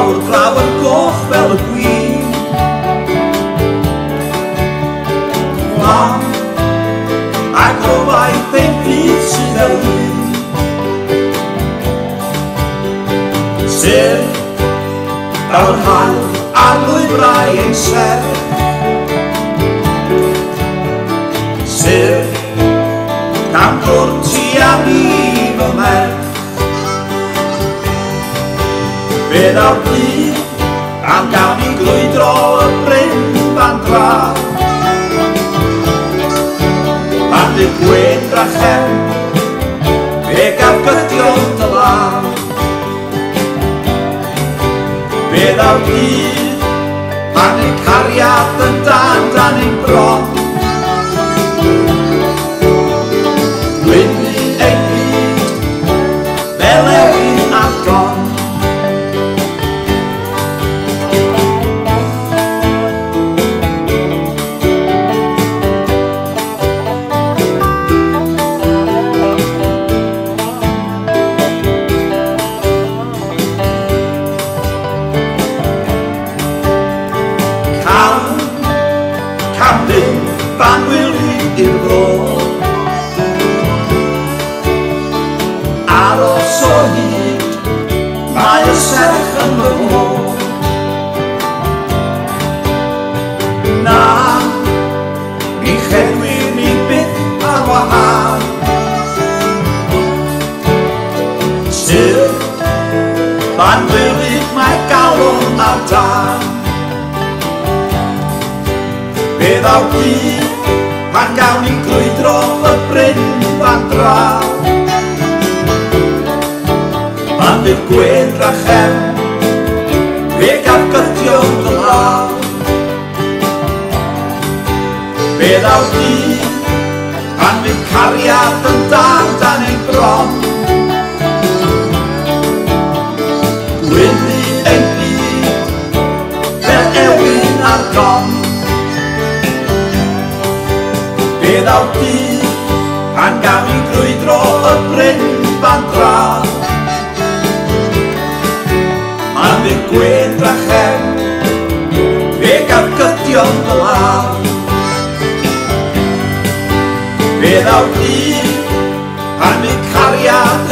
mawr glaw yn goch fel y gwin. Mam, ac o faith ein byd sydd fel un. Sydd fel hael ar lwybrau ein serth. Sydd gan gwrti a ni fy merch. Bydd ar byd am gawn ni glwydro y bryn fan draw. Pan bydd gwyn drachem, fe gaf gydion dy law. Bydd ar byd pan bydd cariad yn dan ein bron. Gwynnu ein byd fel ewin a gon. Fan wyli i'r ro, aros o hyd, mae y serch yn fy hôl. Na, mi chedwi ni byth ar wahân. Sydd, fan wyli mae galon ar dan. Bydd ar byd pan gawn ni glwydro y bryn fan draw. Pan bydd gwyn drachem, fe gaf gydion dy law. Bydd ar byd pan bydd cariad yn dan ein bron. Gwynnu ein byd fel ewin ar gon. Bydd ar byd pan gawn ni grwydro y bryn fan draw. Pan bydd gwyn drachem, fe gaf gydion dy law. Bydd ar byd pan bydd cariad